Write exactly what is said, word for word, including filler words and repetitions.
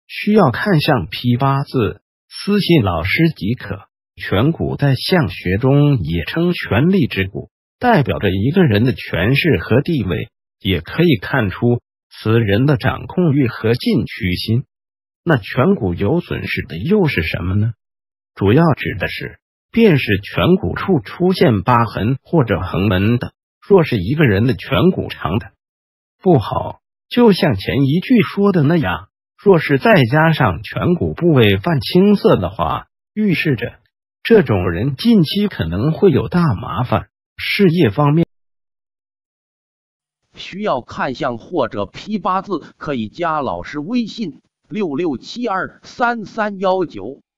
需要看相批八字，私信老师即可。颧骨在相学中也称权力之骨，代表着一个人的权势和地位，也可以看出此人的掌控欲和进取心。那颧骨有损失的又是什么呢？主要指的是，便是颧骨处出现疤痕或者横纹的。若是一个人的颧骨长的不好，就像前一句说的那样，若是再加上颧骨部位泛青色的话，预示着这种人近期可能会有大麻烦。事业方面需要看相或者批八字，可以加老师微信六六七二三三幺九。